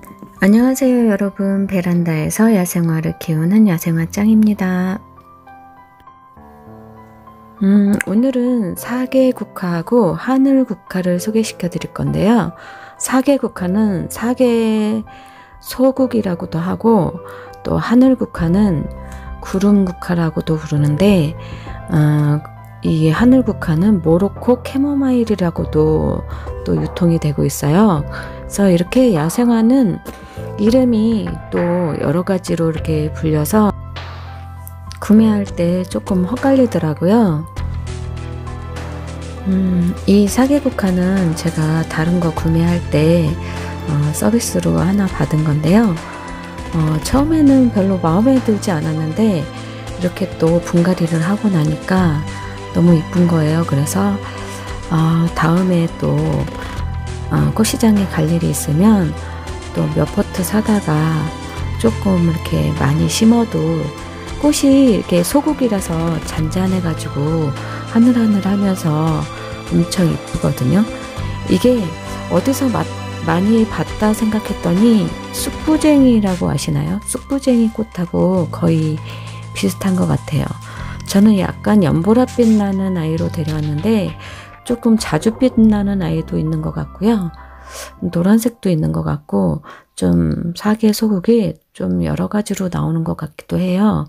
안녕하세요 여러분, 베란다에서 야생화를 키우는 야생화짱입니다. 오늘은 사계국화하고 하늘국화를 소개시켜 드릴 건데요. 사계국화는 사계 소국이라고도 하고 또 하늘국화는 구름국화라고도 부르는데 이 하늘국화는 모로코 캐모마일이라고도 또 유통이 되고 있어요. 그래서 이렇게 야생화는 이름이 또 여러 가지로 이렇게 불려서 구매할 때 조금 헷갈리더라고요. 이 사계국화는 제가 다른 거 구매할 때 서비스로 하나 받은 건데요. 처음에는 별로 마음에 들지 않았는데 이렇게 또 분갈이를 하고 나니까 너무 이쁜 거예요. 그래서 다음에 또 꽃시장에 갈 일이 있으면 또 몇 포트 사다가 조금 이렇게 많이 심어도 꽃이 이렇게 소국이라서 잔잔해 가지고 하늘하늘 하면서 엄청 이쁘거든요. 이게 어디서 많이 봤다 생각했더니 쑥부쟁이라고 아시나요? 쑥부쟁이 꽃하고 거의 비슷한 것 같아요. 저는 약간 연보라빛 나는 아이로 데려왔는데 조금 자주빛 나는 아이도 있는 것 같고요. 노란색도 있는 것 같고 좀 사계 소국이 좀 여러 가지로 나오는 것 같기도 해요.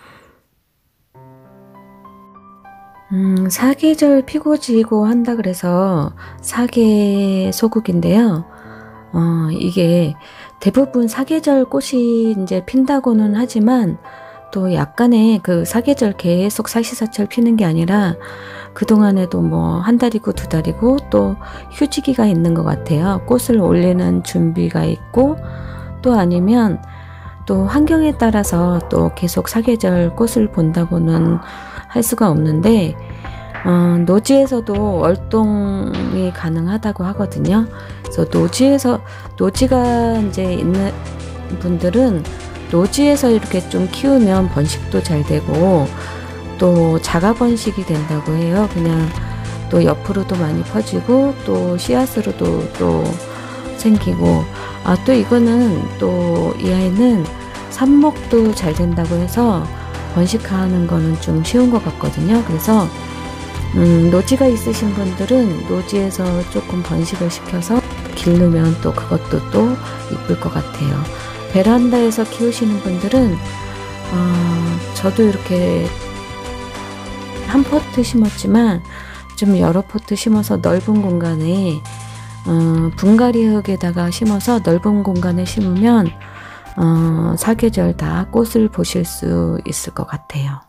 사계절 피고 지고 한다 그래서 사계 소국인데요. 이게 대부분 사계절 꽃이 이제 핀다고는 하지만 또 약간의 그 사계절 계속 사시사철 피는 게 아니라 그동안에도 뭐 한 달이고 두 달이고 또 휴지기가 있는 것 같아요. 꽃을 올리는 준비가 있고 또 아니면 또 환경에 따라서 또 계속 사계절 꽃을 본다고는 할 수가 없는데 노지에서도 월동이 가능하다고 하거든요. 그래서 노지가 이제 있는 분들은 노지에서 이렇게 좀 키우면 번식도 잘 되고 또 자가 번식이 된다고 해요. 그냥 또 옆으로도 많이 퍼지고 또 씨앗으로도 또 생기고 또 이거는 또 이 아이는 삽목도 잘 된다고 해서 번식하는 거는 좀 쉬운 것 같거든요. 그래서 노지가 있으신 분들은 노지에서 조금 번식을 시켜서 기르면 또 그것도 또 이쁠 것 같아요. 베란다에서 키우시는 분들은 저도 이렇게 한 포트 심었지만 좀 여러 포트 심어서 넓은 공간에 분갈이 흙에다가 심어서 넓은 공간에 심으면 사계절 다 꽃을 보실 수 있을 것 같아요.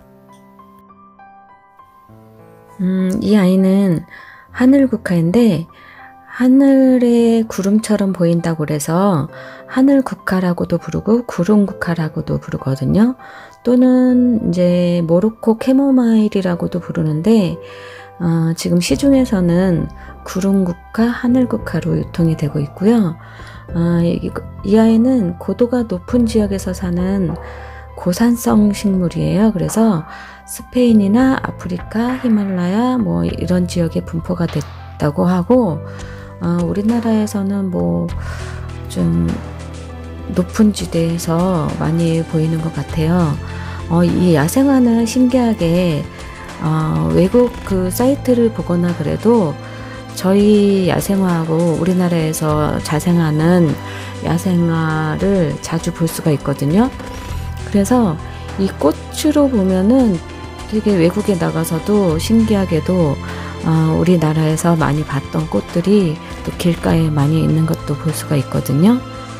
이 아이는 하늘국화인데 하늘의 구름처럼 보인다고 그래서 하늘국화라고도 부르고 구름국화라고도 부르거든요. 또는 이제 모로코 캐모마일이라고도 부르는데 지금 시중에서는 구름국화, 하늘국화로 유통이 되고 있고요. 이 아이는 고도가 높은 지역에서 사는 고산성 식물이에요. 그래서 스페인이나 아프리카, 히말라야 뭐 이런 지역에 분포가 됐다고 하고 우리나라에서는 뭐 좀 높은 지대에서 많이 보이는 것 같아요. 이 야생화는 신기하게 외국 그 사이트를 보거나 그래도 저희 야생화하고 우리나라에서 자생하는 야생화를 자주 볼 수가 있거든요. 그래서 이 꽃으로 보면은 되게 외국에 나가서도 신기하게도 우리나라에서 많이 봤던 꽃들이 또 길가에 많이 있는 것도 볼 수가 있거든요.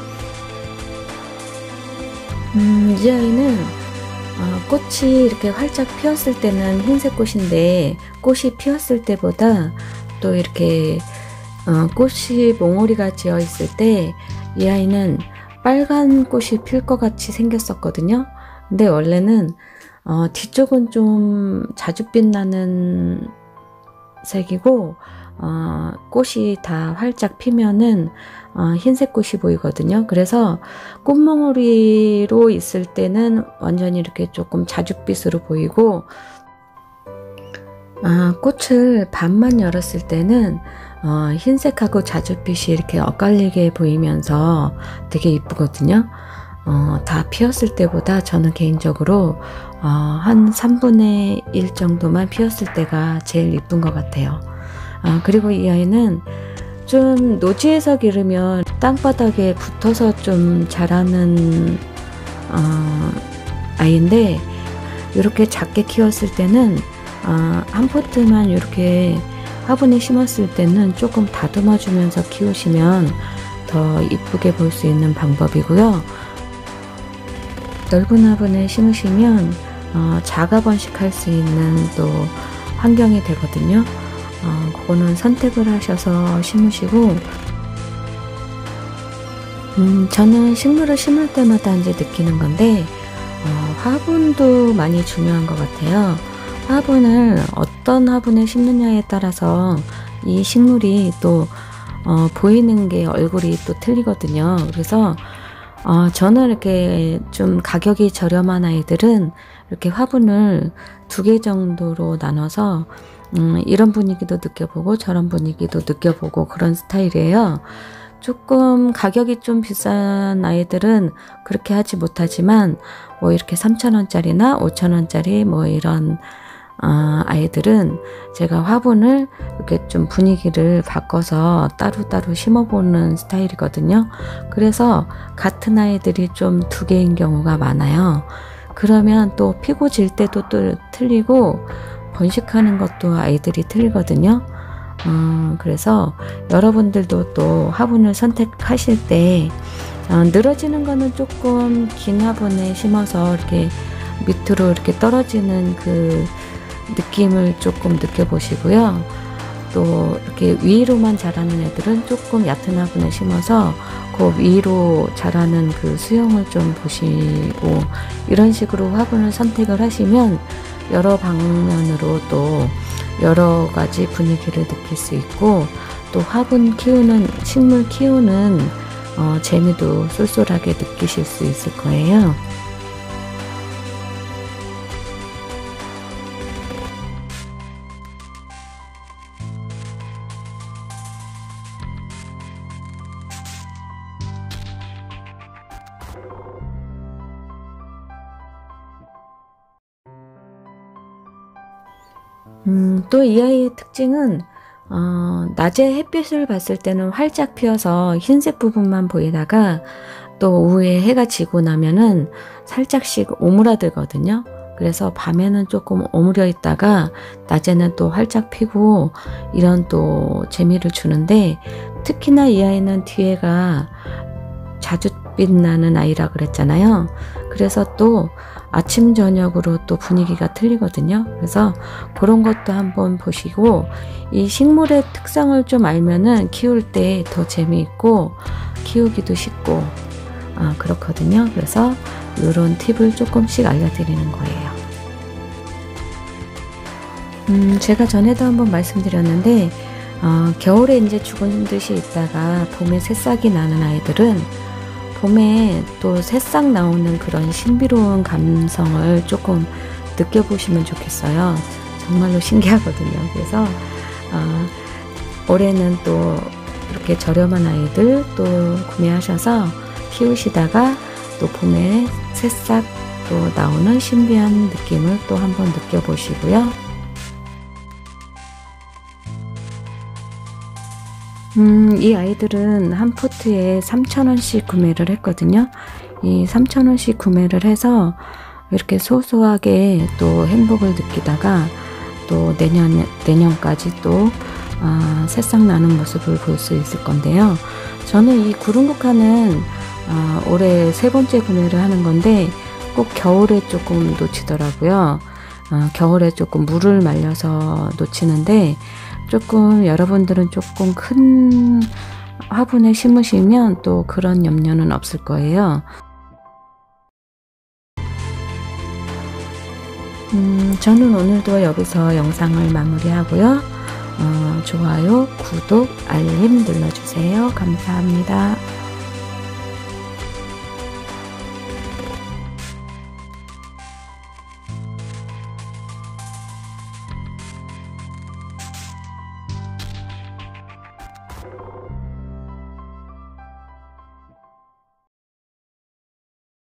이 아이는 꽃이 이렇게 활짝 피었을 때는 흰색 꽃인데 꽃이 피었을 때보다 또 이렇게 꽃이 몽우리가 지어 있을 때 이 아이는 빨간 꽃이 필 것 같이 생겼었거든요. 근데 원래는 뒤쪽은 좀 자주빛 나는 색이고 꽃이 다 활짝 피면은 흰색 꽃이 보이거든요. 그래서 꽃몽우리로 있을 때는 완전히 이렇게 조금 자주빛으로 보이고 꽃을 반만 열었을 때는 흰색하고 자줏빛이 이렇게 엇갈리게 보이면서 되게 이쁘거든요. 다 피었을 때보다 저는 개인적으로 한 3분의 1 정도만 피었을 때가 제일 이쁜 것 같아요. 그리고 이 아이는 좀 노지에서 기르면 땅바닥에 붙어서 좀 자라는 아이인데, 이렇게 작게 키웠을 때는 한 포트만 이렇게 화분에 심었을 때는 조금 다듬어 주면서 키우시면 더 이쁘게 볼 수 있는 방법이고요. 넓은 화분에 심으시면 자가 번식할 수 있는 또 환경이 되거든요. 그거는 선택을 하셔서 심으시고, 저는 식물을 심을 때마다 이제 느끼는 건데, 화분도 많이 중요한 것 같아요. 화분을 어떤 화분에 심느냐에 따라서 이 식물이 또 보이는 게 얼굴이 또 틀리거든요. 그래서 저는 이렇게 좀 가격이 저렴한 아이들은 이렇게 화분을 2개 정도로 나눠서 이런 분위기도 느껴보고 저런 분위기도 느껴보고 그런 스타일이에요. 조금 가격이 좀 비싼 아이들은 그렇게 하지 못하지만, 뭐 이렇게 3,000원짜리나 5,000원짜리 뭐 이런 아이들은 제가 화분을 이렇게 좀 분위기를 바꿔서 따로따로 심어보는 스타일이거든요. 그래서 같은 아이들이 좀 2개인 경우가 많아요. 그러면 또 피고 질 때도 또 틀리고 번식하는 것도 아이들이 틀리거든요. 그래서 여러분들도 또 화분을 선택하실 때 늘어지는 거는 조금 긴 화분에 심어서 이렇게 밑으로 이렇게 떨어지는 그 느낌을 조금 느껴보시고요. 또 이렇게 위로만 자라는 애들은 조금 얕은 화분에 심어서 그 위로 자라는 그 수영을 좀 보시고, 이런 식으로 화분을 선택을 하시면 여러 방면으로 또 여러 가지 분위기를 느낄 수 있고, 또 화분 키우는, 식물 키우는 재미도 쏠쏠하게 느끼실 수 있을 거예요. 또 이 아이의 특징은 낮에 햇빛을 봤을 때는 활짝 피어서 흰색 부분만 보이다가 또 오후에 해가 지고 나면은 살짝씩 오므라들거든요. 그래서 밤에는 조금 오므려 있다가 낮에는 또 활짝 피고 이런 또 재미를 주는데, 특히나 이 아이는 뒤에가 자줏빛 나는 아이라 그랬잖아요. 그래서 또 아침 저녁으로 또 분위기가 틀리거든요. 그래서 그런 것도 한번 보시고, 이 식물의 특성을 좀 알면은 키울 때 더 재미있고 키우기도 쉽고 그렇거든요. 그래서 이런 팁을 조금씩 알려드리는 거예요. 제가 전에도 한번 말씀드렸는데, 겨울에 이제 죽은 듯이 있다가 봄에 새싹이 나는 아이들은 봄에 또 새싹 나오는 그런 신비로운 감성을 조금 느껴보시면 좋겠어요. 정말로 신기하거든요. 그래서 올해는 또 이렇게 저렴한 아이들 또 구매하셔서 키우시다가 또 봄에 새싹 또 나오는 신비한 느낌을 또 한번 느껴보시고요. 이 아이들은 한 포트에 3,000원씩 구매를 했거든요. 이 3,000원씩 구매를 해서 이렇게 소소하게 또 행복을 느끼다가 또 내년까지 또 새싹 나는 모습을 볼 수 있을 건데요. 저는 이 구름국화는 올해 3번째 구매를 하는 건데 꼭 겨울에 조금 놓치더라고요. 겨울에 조금 물을 말려서 놓치는데, 조금 여러분들은 조금 큰 화분에 심으시면 또 그런 염려는 없을 거예요. 저는 오늘도 여기서 영상을 마무리하고요. 좋아요, 구독, 알림 눌러주세요. 감사합니다.